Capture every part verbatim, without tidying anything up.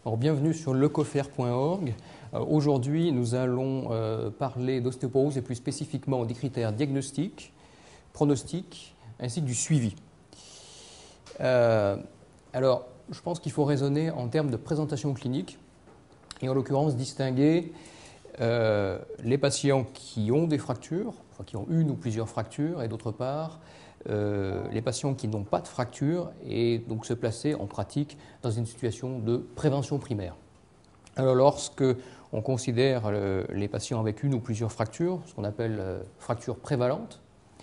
Alors, bienvenue sur lecofer point org. Euh, Aujourd'hui, nous allons euh, parler d'ostéoporose et plus spécifiquement des critères diagnostiques, pronostiques ainsi que du suivi. Euh, alors, je pense qu'il faut raisonner en termes de présentation clinique et en l'occurrence distinguer euh, les patients qui ont des fractures, enfin qui ont une ou plusieurs fractures, et d'autre part euh, les patients qui n'ont pas de fracture et donc se placer en pratique dans une situation de prévention primaire. Alors lorsque on considère le, les patients avec une ou plusieurs fractures, ce qu'on appelle euh, fracture prévalente,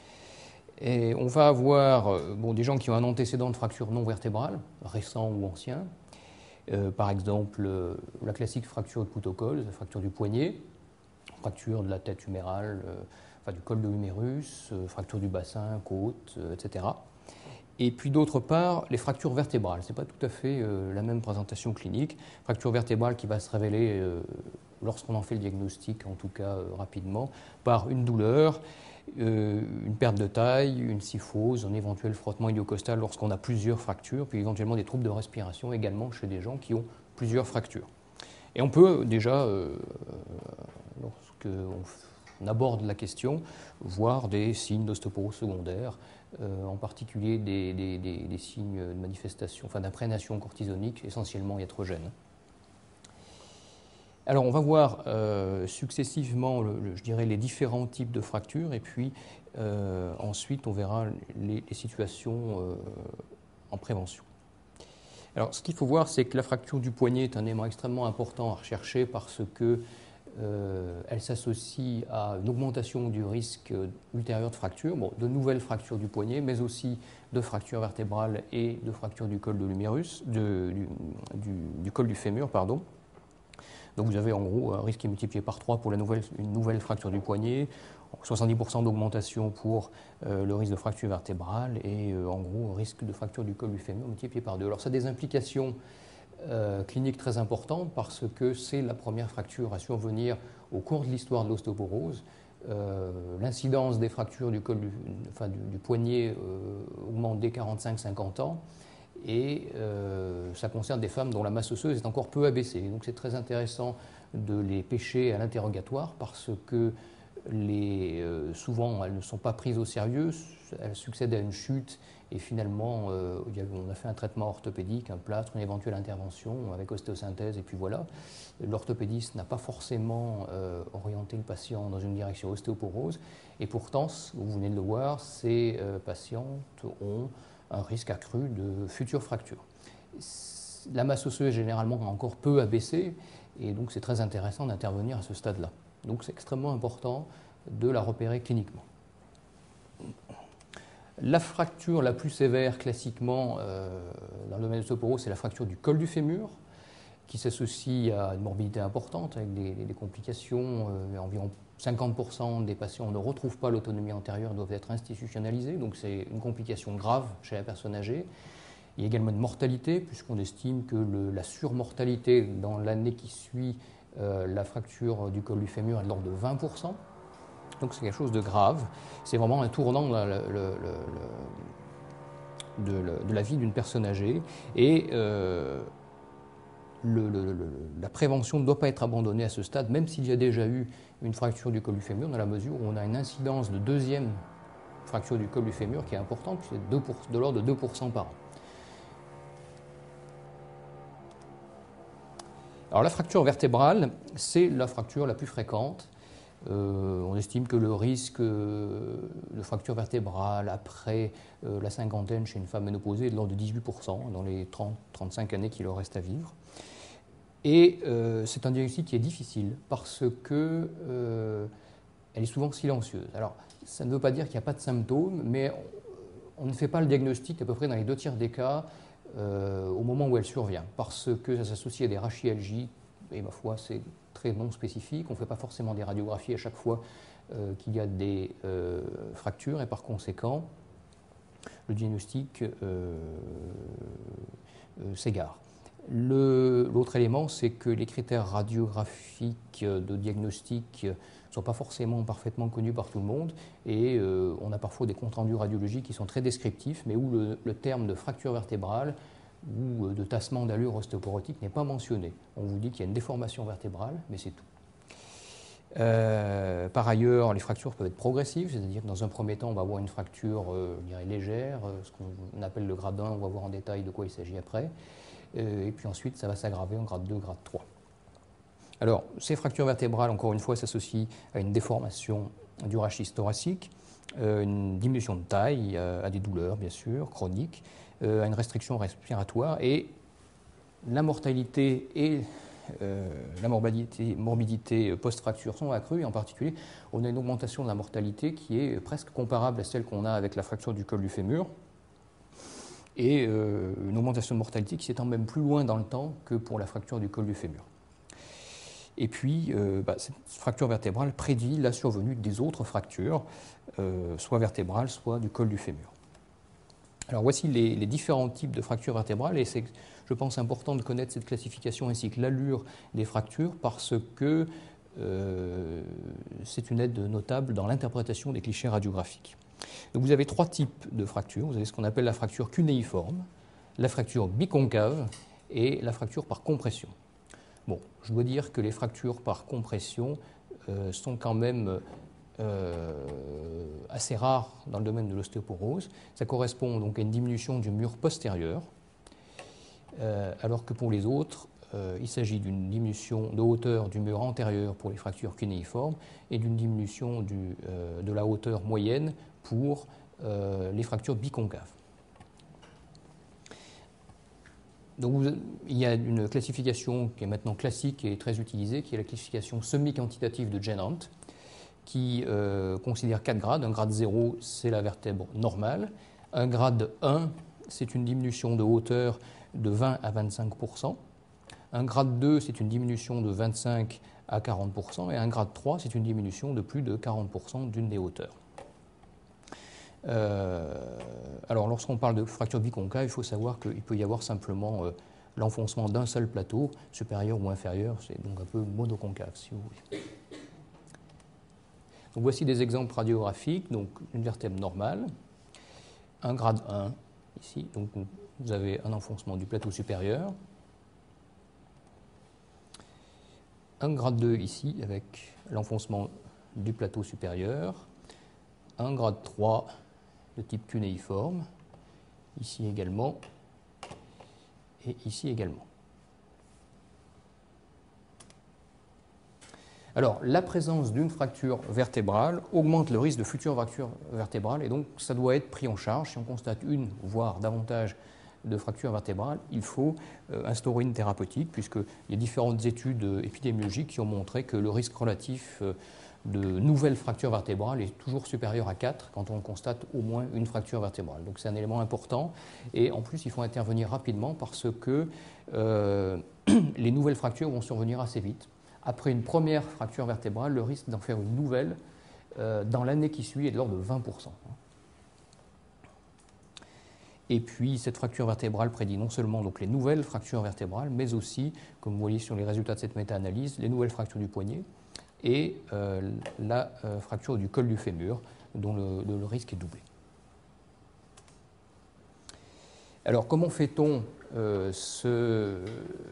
et on va avoir euh, bon, des gens qui ont un antécédent de fracture non vertébrale, récent ou ancien, euh, par exemple euh, la classique fracture de couteau-col, la fracture du poignet, fracture de la tête humérale, euh, enfin du col de l'humérus, euh, fracture du bassin, côte, euh, et cetera. Et puis d'autre part, les fractures vertébrales. Ce n'est pas tout à fait euh, la même présentation clinique. Fracture vertébrale qui va se révéler, euh, lorsqu'on en fait le diagnostic, en tout cas euh, rapidement, par une douleur, euh, une perte de taille, une kyphose, un éventuel frottement idiocostal lorsqu'on a plusieurs fractures, puis éventuellement des troubles de respiration également chez des gens qui ont plusieurs fractures. Et on peut déjà, euh, lorsqu'on on aborde la question, voir des signes d'ostéoporose secondaire, euh, en particulier des, des, des, des signes de manifestation, enfin d'imprégnation cortisonique, essentiellement iatrogène. Alors on va voir euh, successivement, le, le, je dirais, les différents types de fractures, et puis euh, ensuite on verra les, les situations euh, en prévention. Alors ce qu'il faut voir, c'est que la fracture du poignet est un élément extrêmement important à rechercher parce que Euh, elle s'associe à une augmentation du risque ultérieur de fracture, bon, de nouvelles fractures du poignet, mais aussi de fractures vertébrales et de fractures du col de l'humérus, de, du, du, du col du fémur, pardon. Donc vous avez en gros un risque qui est multiplié par trois pour la nouvelle, une nouvelle fracture du poignet, soixante-dix pour cent d'augmentation pour euh, le risque de fracture vertébrale et euh, en gros un risque de fracture du col du fémur multiplié par deux. Alors ça a des implications Euh, clinique très importante parce que c'est la première fracture à survenir au cours de l'histoire de l'ostéoporose. Euh, L'incidence des fractures du, col du, enfin, du, du poignet euh, augmente dès quarante-cinq à cinquante ans et euh, ça concerne des femmes dont la masse osseuse est encore peu abaissée. Donc c'est très intéressant de les pêcher à l'interrogatoire parce que les, euh, souvent elles ne sont pas prises au sérieux, elles succèdent à une chute et finalement euh, on a fait un traitement orthopédique, un plâtre, une éventuelle intervention avec ostéosynthèse et puis voilà. L'orthopédiste n'a pas forcément euh, orienté le patient dans une direction ostéoporose et pourtant, vous venez de le voir, ces euh, patientes ont un risque accru de futures fractures. La masse osseuse est généralement encore peu abaissée et donc c'est très intéressant d'intervenir à ce stade-là. Donc c'est extrêmement important de la repérer cliniquement. La fracture la plus sévère classiquement euh, dans le domaine de l'ostéoporose, c'est la fracture du col du fémur qui s'associe à une morbidité importante avec des, des complications. Euh, environ cinquante pour cent des patients ne retrouvent pas l'autonomie antérieure, doivent être institutionnalisés, donc c'est une complication grave chez la personne âgée. Il y a également une mortalité, puisqu'on estime que le, la surmortalité dans l'année qui suit euh, la fracture du col du fémur est de l'ordre de vingt pour cent. Donc c'est quelque chose de grave. C'est vraiment un tournant de la, le, le, le, de, de la vie d'une personne âgée. Et euh, le, le, la prévention ne doit pas être abandonnée à ce stade, même s'il y a déjà eu une fracture du col du fémur, dans la mesure où on a une incidence de deuxième fracture du col du fémur qui est importante, puisque c'est de l'ordre de deux pour cent par an. Alors la fracture vertébrale, c'est la fracture la plus fréquente. Euh, on estime que le risque euh, de fracture vertébrale après euh, la cinquantaine chez une femme ménopausée est de l'ordre de dix-huit pour cent dans les trente à trente-cinq années qu'il leur reste à vivre. Et euh, c'est un diagnostic qui est difficile parce que euh, elle est souvent silencieuse. Alors, ça ne veut pas dire qu'il n'y a pas de symptômes, mais on, on ne fait pas le diagnostic à peu près dans les deux tiers des cas euh, au moment où elle survient, parce que ça s'associe à des rachialgies, et ma foi, c'est très non spécifique. On ne fait pas forcément des radiographies à chaque fois euh, qu'il y a des euh, fractures, et par conséquent, le diagnostic euh, euh, s'égare. L'autre élément, c'est que les critères radiographiques de diagnostic ne sont pas forcément parfaitement connus par tout le monde et euh, on a parfois des comptes rendus radiologiques qui sont très descriptifs, mais où le, le terme de fracture vertébrale ou de tassement d'allure ostéoporotique n'est pas mentionné. On vous dit qu'il y a une déformation vertébrale, mais c'est tout. Euh, par ailleurs, les fractures peuvent être progressives, c'est-à-dire que dans un premier temps, on va avoir une fracture euh, je dirais légère, euh, ce qu'on appelle le grade un, on va voir en détail de quoi il s'agit après, euh, et puis ensuite, ça va s'aggraver en grade deux, grade trois. Alors, ces fractures vertébrales, encore une fois, s'associent à une déformation du rachis thoracique, euh, une diminution de taille, euh, à des douleurs, bien sûr, chroniques, euh, à une restriction respiratoire, et la mortalité et Euh, la morbidité, morbidité post-fracture sont accrues, et en particulier, on a une augmentation de la mortalité qui est presque comparable à celle qu'on a avec la fracture du col du fémur, et euh, une augmentation de mortalité qui s'étend même plus loin dans le temps que pour la fracture du col du fémur. Et puis, euh, bah, cette fracture vertébrale prédit la survenue des autres fractures, euh, soit vertébrales, soit du col du fémur. Alors voici les, les différents types de fractures vertébrales, et c'est, je pense, important de connaître cette classification ainsi que l'allure des fractures, parce que euh, c'est une aide notable dans l'interprétation des clichés radiographiques. Donc vous avez trois types de fractures. Vous avez ce qu'on appelle la fracture cunéiforme, la fracture biconcave et la fracture par compression. Bon, je dois dire que les fractures par compression euh, sont quand même Euh, assez rare dans le domaine de l'ostéoporose. Ça correspond donc à une diminution du mur postérieur, euh, alors que pour les autres, euh, il s'agit d'une diminution de hauteur du mur antérieur pour les fractures cunéiformes et d'une diminution du, euh, de la hauteur moyenne pour euh, les fractures biconcaves. Donc, vous, il y a une classification qui est maintenant classique et très utilisée, qui est la classification semi-quantitative de Jennant, qui euh, considère quatre grades. Un grade zéro, c'est la vertèbre normale. Un grade un, c'est une diminution de hauteur de vingt à vingt-cinq pour cent. Un grade deux, c'est une diminution de vingt-cinq à quarante pour cent. Et un grade trois, c'est une diminution de plus de quarante pour cent d'une des hauteurs. Euh, alors, lorsqu'on parle de fracture biconcave, il faut savoir qu'il peut y avoir simplement euh, l'enfoncement d'un seul plateau, supérieur ou inférieur. C'est donc un peu monoconcave, si vous voulez. Donc voici des exemples radiographiques. Donc une vertèbre normale, un grade un ici, donc vous avez un enfoncement du plateau supérieur, un grade deux ici avec l'enfoncement du plateau supérieur, un grade trois de type cunéiforme, ici également, et ici également. Alors, la présence d'une fracture vertébrale augmente le risque de futures fractures vertébrales, et donc ça doit être pris en charge. Si on constate une, voire davantage de fractures vertébrales, il faut euh, instaurer une thérapeutique, puisqu'il y a différentes études épidémiologiques qui ont montré que le risque relatif euh, de nouvelles fractures vertébrales est toujours supérieur à quatre quand on constate au moins une fracture vertébrale. Donc c'est un élément important, et en plus il faut intervenir rapidement parce que euh, les nouvelles fractures vont survenir assez vite. Après une première fracture vertébrale, le risque d'en faire une nouvelle euh, dans l'année qui suit est de l'ordre de vingt pour cent. Et puis, cette fracture vertébrale prédit non seulement donc, les nouvelles fractures vertébrales, mais aussi, comme vous voyez sur les résultats de cette méta-analyse, les nouvelles fractures du poignet et euh, la euh, fracture du col du fémur, dont le, le, le risque est doublé. Alors, comment fait-on euh, ce... Euh,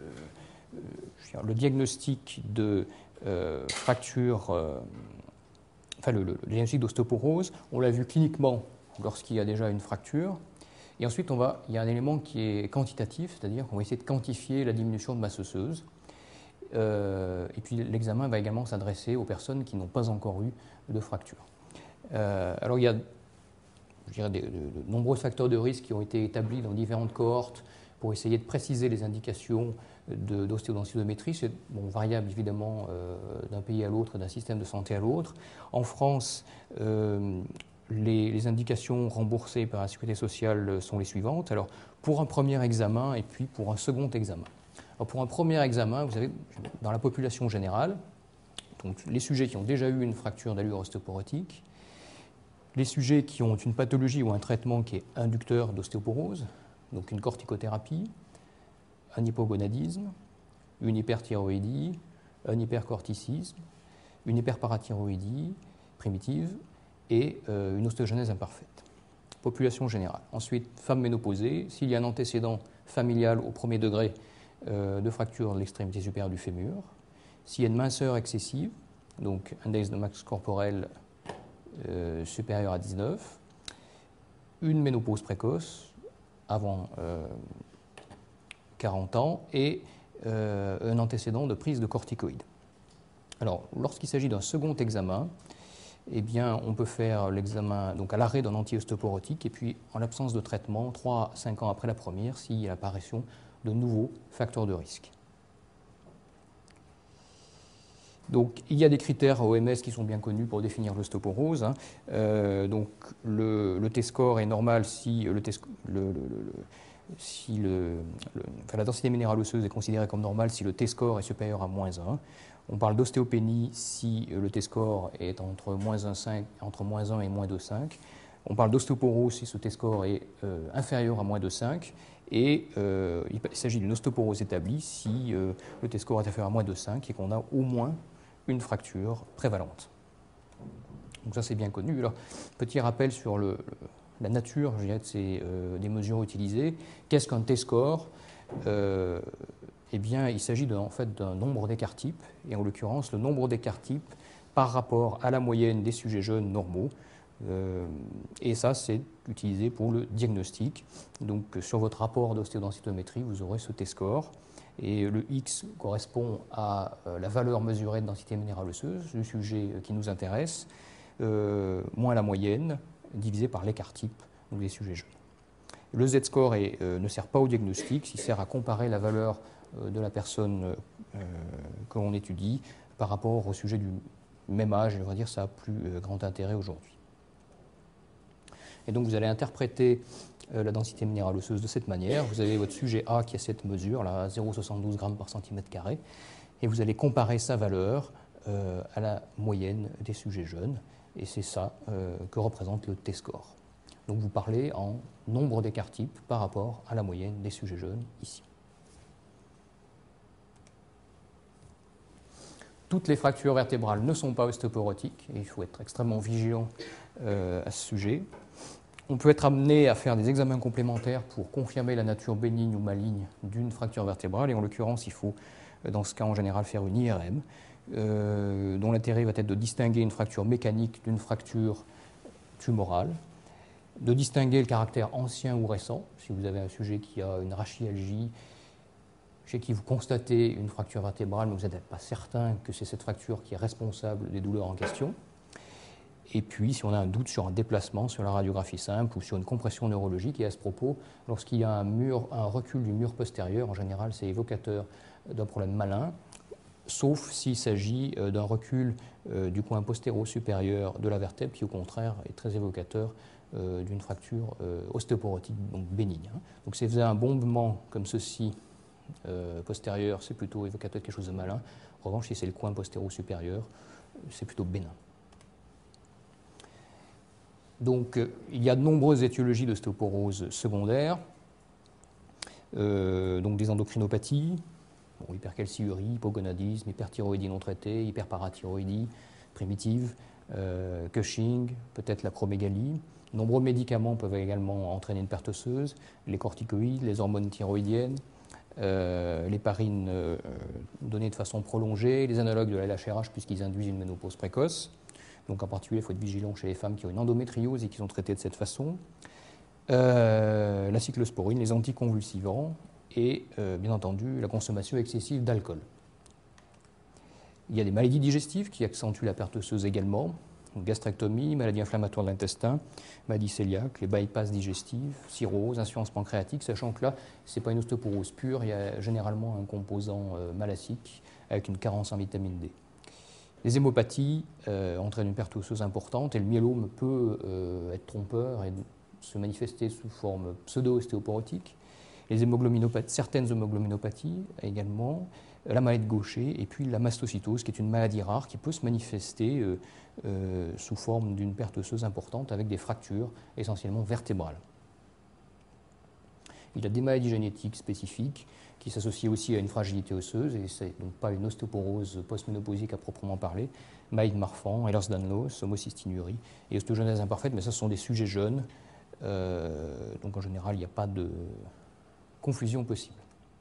le diagnostic de euh, fracture, euh, enfin le, le, le diagnostic d'ostéoporose, on l'a vu cliniquement lorsqu'il y a déjà une fracture. Et ensuite, on va, il y a un élément qui est quantitatif, c'est-à-dire qu'on va essayer de quantifier la diminution de masse osseuse. Euh, et puis l'examen va également s'adresser aux personnes qui n'ont pas encore eu de fracture. Euh, alors il y a je dirais, de, de, de nombreux facteurs de risque qui ont été établis dans différentes cohortes pour essayer de préciser les indications d'ostéodensitométrie. C'est bon, variable évidemment euh, d'un pays à l'autre, d'un système de santé à l'autre. En France, euh, les, les indications remboursées par la Sécurité sociale sont les suivantes. Alors, pour un premier examen et puis pour un second examen. Alors, pour un premier examen, vous savez, dans la population générale, donc les sujets qui ont déjà eu une fracture d'allure ostéoporotique, les sujets qui ont une pathologie ou un traitement qui est inducteur d'ostéoporose, donc une corticothérapie, un hypogonadisme, une hyperthyroïdie, un hypercorticisme, une hyperparathyroïdie primitive et euh, une ostéogenèse imparfaite. population générale. Ensuite, femme ménopausée, s'il y a un antécédent familial au premier degré euh, de fracture de l'extrémité supérieure du fémur, s'il y a une minceur excessive, donc index de masse corporel euh, supérieur à dix-neuf, une ménopause précoce avant euh, quarante ans et euh, un antécédent de prise de corticoïdes. Alors, lorsqu'il s'agit d'un second examen, eh bien, on peut faire l'examen donc à l'arrêt d'un anti-ostéoporotique et puis, en l'absence de traitement, trois à cinq ans après la première, s'il y a l'apparition de nouveaux facteurs de risque. Donc, il y a des critères O M S qui sont bien connus pour définir l'ostéoporose. Hein. Euh, donc, le, le T-score est normal si, le, le, le, le, si le, le, enfin, la densité minérale osseuse est considérée comme normale si le T-score est supérieur à moins un. On parle d'ostéopénie si le T-score est entre moins un virgule cinq, entre moins un et moins deux virgule cinq. On parle d'ostéoporose si ce T-score est euh, inférieur à moins deux virgule cinq. Et euh, il s'agit d'une ostéoporose établie si euh, le T-score est inférieur à moins deux virgule cinq et qu'on a au moins une fracture prévalente. Donc ça, c'est bien connu. Alors, petit rappel sur le, le, la nature, je dirais, de ces, euh, des mesures utilisées. Qu'est-ce qu'un T-score ? euh, Eh bien, il s'agit de, en fait, d'un nombre d'écarts types, et en l'occurrence, le nombre d'écarts types par rapport à la moyenne des sujets jeunes normaux. Euh, et ça, c'est utilisé pour le diagnostic. Donc, sur votre rapport d'ostéodensitométrie, vous aurez ce T-score. Et le X correspond à euh, la valeur mesurée de densité minérale osseuse, du sujet qui nous intéresse, euh, moins la moyenne, divisé par l'écart type, donc des sujets jeunes. Le Z-score est, euh, ne sert pas au diagnostic, il sert à comparer la valeur euh, de la personne euh, que l'on étudie par rapport au sujet du même âge, et on va dire ça a plus euh, grand intérêt aujourd'hui. Et donc vous allez interpréter euh, la densité minérale osseuse de cette manière. Vous avez votre sujet A qui a cette mesure, là, zéro virgule soixante-douze grammes par centimètre carré, et vous allez comparer sa valeur euh, à la moyenne des sujets jeunes, et c'est ça euh, que représente le T-score. Donc vous parlez en nombre d'écarts types par rapport à la moyenne des sujets jeunes ici. Toutes les fractures vertébrales ne sont pas ostéoporotiques, et il faut être extrêmement vigilant euh, à ce sujet. On peut être amené à faire des examens complémentaires pour confirmer la nature bénigne ou maligne d'une fracture vertébrale, et en l'occurrence, il faut, dans ce cas en général, faire une I R M, euh, dont l'intérêt va être de distinguer une fracture mécanique d'une fracture tumorale, de distinguer le caractère ancien ou récent, si vous avez un sujet qui a une rachialgie, chez qui vous constatez une fracture vertébrale, mais vous n'êtes pas certain que c'est cette fracture qui est responsable des douleurs en question. Et puis, si on a un doute sur un déplacement, sur la radiographie simple ou sur une compression neurologique, et à ce propos, lorsqu'il y a un, mur, un recul du mur postérieur, en général, c'est évocateur d'un problème malin, sauf s'il s'agit d'un recul du coin postéro-supérieur de la vertèbre, qui, au contraire, est très évocateur d'une fracture ostéoporotique, donc bénigne. Donc, si vous avez un bombement comme ceci, euh, postérieur, c'est plutôt évocateur de quelque chose de malin. En revanche, si c'est le coin postéro-supérieur, c'est plutôt bénin. Donc, euh, il y a de nombreuses étiologies d'ostéoporose secondaire, euh, donc des endocrinopathies, bon, hypercalciurie, hypogonadisme, hyperthyroïdie non traitée, hyperparathyroïdie primitive, euh, Cushing, peut-être l'acromégalie. De nombreux médicaments peuvent également entraîner une perte osseuse, les corticoïdes, les hormones thyroïdiennes, euh, l'héparine euh, donnée de façon prolongée, les analogues de la L H R H puisqu'ils induisent une ménopause précoce. Donc en particulier, il faut être vigilant chez les femmes qui ont une endométriose et qui sont traitées de cette façon. Euh, la cyclosporine, les anticonvulsivants et, euh, bien entendu, la consommation excessive d'alcool. Il y a des maladies digestives qui accentuent la perte osseuse également. Donc, gastrectomie, maladie inflammatoire de l'intestin, maladie cœliaque, les bypass digestifs, cirrhose, insuffisance pancréatique, sachant que là, ce n'est pas une ostéoporose pure, il y a généralement un composant euh, malacique avec une carence en vitamine D. Les hémopathies euh, entraînent une perte osseuse importante et le myélome peut euh, être trompeur et se manifester sous forme pseudo-ostéoporotique. Les hémoglobinopathies, certaines hémoglobinopathies également, la maladie de Gaucher et puis la mastocytose qui est une maladie rare qui peut se manifester euh, euh, sous forme d'une perte osseuse importante avec des fractures essentiellement vertébrales. Il y a des maladies génétiques spécifiques qui s'associent aussi à une fragilité osseuse, et ce n'est donc pas une ostéoporose post-ménopausique à proprement parler, Maïd-Marfan, Ehlers-Danlos, homocystinurie et ostéogenèse imparfaite, mais ça ce sont des sujets jeunes Euh, donc en général, il n'y a pas de confusion possible.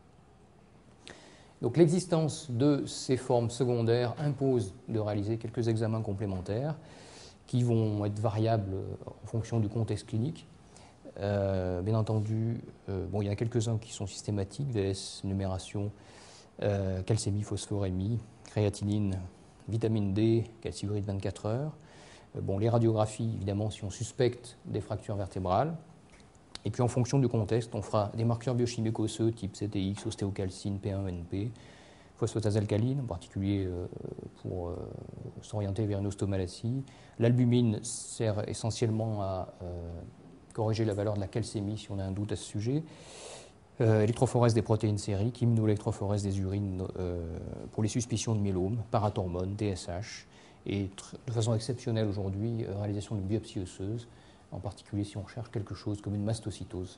Donc l'existence de ces formes secondaires impose de réaliser quelques examens complémentaires qui vont être variables en fonction du contexte clinique. Euh, bien entendu, euh, bon, il y en a quelques-uns qui sont systématiques, D S, numération, euh, calcémie, phosphorémie, créatinine, vitamine D, calciurite vingt-quatre heures. Euh, bon, les radiographies, évidemment, si on suspecte des fractures vertébrales. Et puis en fonction du contexte, on fera des marqueurs biochimiques osseux type C T X, ostéocalcine, P un N P, phosphatase alcaline, en particulier euh, pour euh, s'orienter vers une ostomalacie. L'albumine sert essentiellement à euh, corriger la valeur de la calcémie si on a un doute à ce sujet. Euh, électrophorèse des protéines sériques, immunoélectrophorèse des urines euh, pour les suspicions de myélome, parathormone, T S H, et de façon exceptionnelle aujourd'hui, euh, réalisation d'une biopsie osseuse, en particulier si on cherche quelque chose comme une mastocytose.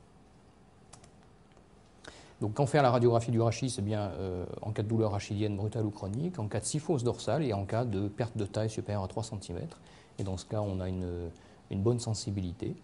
Donc, quand faire la radiographie du rachis, c'est bien euh, en cas de douleur rachidienne brutale ou chronique, en cas de syphose dorsale et en cas de perte de taille supérieure à trois centimètres. Et dans ce cas, on a une, une bonne sensibilité.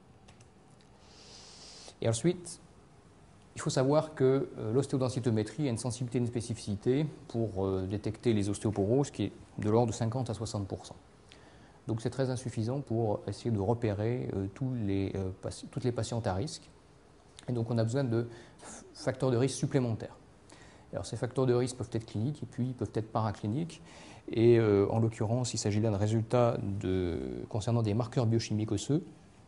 Et ensuite, il faut savoir que euh, l'ostéodensitométrie a une sensibilité et une spécificité pour euh, détecter les ostéoporoses qui est de l'ordre de cinquante à soixante pour cent. Donc c'est très insuffisant pour essayer de repérer euh, tous les, euh, toutes les patientes à risque. Et donc on a besoin de facteurs de risque supplémentaires. Alors ces facteurs de risque peuvent être cliniques et puis peuvent être paracliniques. Et euh, en l'occurrence, il s'agit là de résultats de, concernant des marqueurs biochimiques osseux.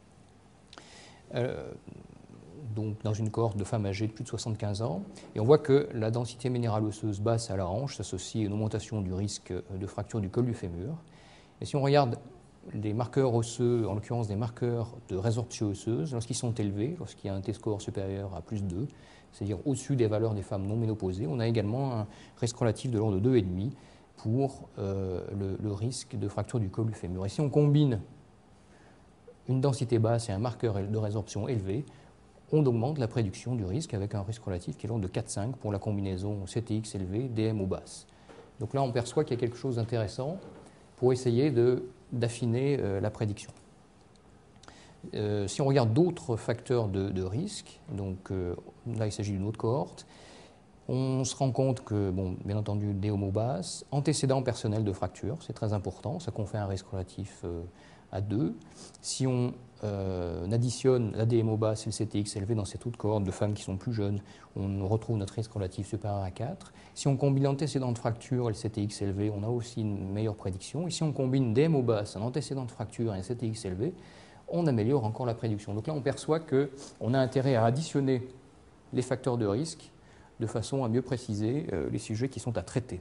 Euh, donc dans une cohorte de femmes âgées de plus de soixante-quinze ans. Et on voit que la densité minérale osseuse basse à la hanche s'associe à une augmentation du risque de fracture du col du fémur. Et si on regarde les marqueurs osseux, en l'occurrence des marqueurs de résorption osseuse, lorsqu'ils sont élevés, lorsqu'il y a un T-score supérieur à plus de deux, c'est-à-dire au-dessus des valeurs des femmes non ménopausées, on a également un risque relatif de l'ordre de deux virgule cinq pour euh, le, le risque de fracture du col du fémur. Et si on combine une densité basse et un marqueur de résorption élevé, on augmente la prédiction du risque avec un risque relatif qui est l'ordre de quatre virgule cinq pour la combinaison C T X élevé, D M O basse. Donc là, on perçoit qu'il y a quelque chose d'intéressant pour essayer de, d'affiner euh, la prédiction. Euh, si on regarde d'autres facteurs de, de risque, donc euh, là il s'agit d'une autre cohorte, on se rend compte que, bon, bien entendu, D M O basse, antécédent personnel de fracture, c'est très important, ça confère un risque relatif euh, à deux. Si on euh, additionne la D M O basse et le C T X élevé dans cette autre cohorte de femmes qui sont plus jeunes, on retrouve notre risque relatif supérieur à quatre. Si on combine l'antécédent de fracture et le C T X élevé, on a aussi une meilleure prédiction. Et si on combine D M O basse, un antécédent de fracture et un C T X élevé, on améliore encore la prédiction. Donc là, on perçoit qu'on a intérêt à additionner les facteurs de risque de façon à mieux préciser euh, les sujets qui sont à traiter.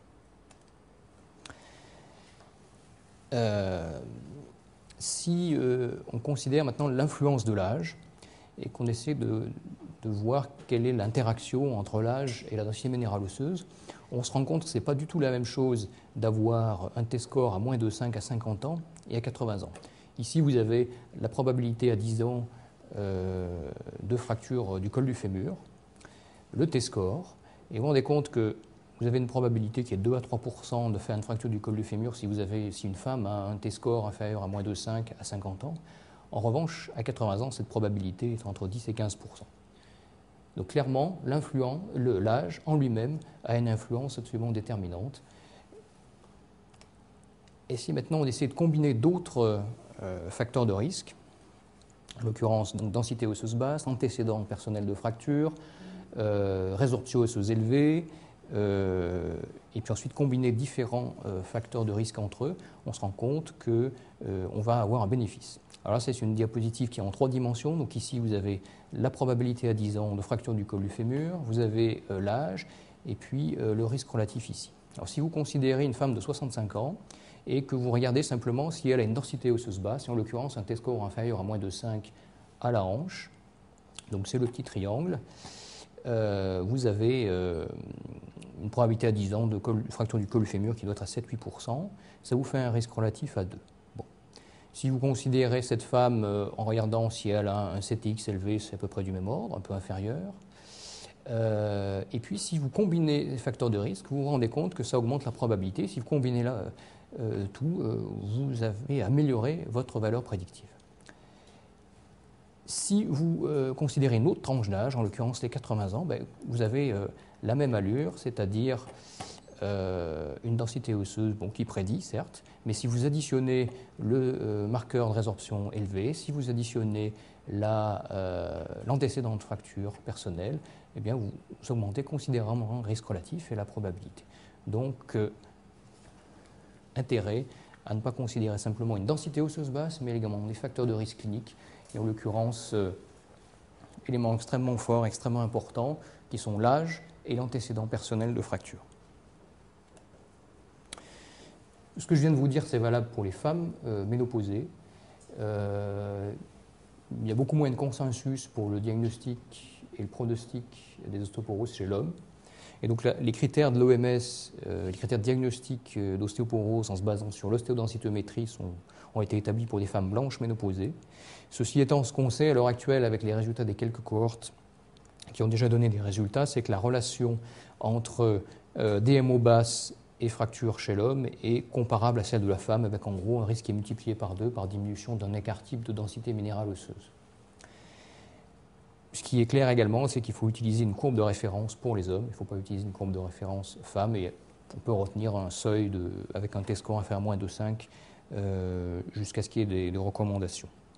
Euh, si euh, on considère maintenant l'influence de l'âge et qu'on essaie de, de voir quelle est l'interaction entre l'âge et la densité minérale osseuse, on se rend compte que ce n'est pas du tout la même chose d'avoir un T-score à moins de cinq à cinquante ans et à quatre-vingts ans. Ici, vous avez la probabilité à dix ans euh, de fracture du col du fémur, le T-score, et vous vous rendez compte que vous avez une probabilité qui est de deux à trois pour cent de faire une fracture du col du fémur si, vous avez, si une femme a un T-score inférieur à moins de cinq à cinquante ans. En revanche, à quatre-vingts ans, cette probabilité est entre dix et quinze pour cent. Donc clairement, l'âge en lui-même a une influence absolument déterminante. Et si maintenant on essaie de combiner d'autres euh, facteurs de risque, en l'occurrence donc, densité osseuse basse, antécédent personnel de fracture, euh, résorption osseuse élevée, euh, et puis ensuite combiner différents euh, facteurs de risque entre eux, on se rend compte qu'on euh, va avoir un bénéfice. Alors là, c'est une diapositive qui est en trois dimensions. Donc ici, vous avez la probabilité à dix ans de fracture du col du fémur, vous avez euh, l'âge, et puis euh, le risque relatif ici. Alors si vous considérez une femme de soixante-cinq ans, et que vous regardez simplement si elle a une densité osseuse basse, et en l'occurrence un T-score inférieur à moins de cinq à la hanche, donc c'est le petit triangle, euh, vous avez euh, une probabilité à dix ans de col, fracture du col du fémur qui doit être à sept à huit pour cent, ça vous fait un risque relatif à deux. Bon. Si vous considérez cette femme euh, en regardant si elle a un C T X élevé, c'est à peu près du même ordre, un peu inférieur. Euh, et puis si vous combinez les facteurs de risque, vous vous rendez compte que ça augmente la probabilité. Si vous combinez là euh, tout, euh, vous avez amélioré votre valeur prédictive. Si vous euh, considérez une autre tranche d'âge, en l'occurrence les quatre-vingts ans, ben, vous avez euh, la même allure, c'est-à-dire euh, une densité osseuse bon, qui prédit, certes, mais si vous additionnez le euh, marqueur de résorption élevé, si vous additionnez euh, l'antécédent de fracture personnelle, eh bien, vous, vous augmentez considérablement le risque relatif et la probabilité. Donc, euh, intérêt à ne pas considérer simplement une densité osseuse basse, mais également des facteurs de risque clinique, et en l'occurrence, euh, éléments extrêmement forts, extrêmement importants, qui sont l'âge et l'antécédent personnel de fracture. Ce que je viens de vous dire, c'est valable pour les femmes euh, ménopausées. Euh, il y a beaucoup moins de consensus pour le diagnostic et le pronostic des ostéoporoses chez l'homme. Et donc là, les critères de l'O M S, euh, les critères de diagnostic euh, d'ostéoporose en se basant sur l'ostéodensitométrie sont, ont été établis pour des femmes blanches ménopausées. Ceci étant, ce qu'on sait à l'heure actuelle avec les résultats des quelques cohortes qui ont déjà donné des résultats, c'est que la relation entre euh, D M O basse et fracture chez l'homme est comparable à celle de la femme, avec en gros un risque qui est multiplié par deux par diminution d'un écart type de densité minérale osseuse. Ce qui est clair également, c'est qu'il faut utiliser une courbe de référence pour les hommes, il ne faut pas utiliser une courbe de référence femmes, et on peut retenir un seuil de, avec un test score inférieur à moins de cinq euh, jusqu'à ce qu'il y ait des, des recommandations.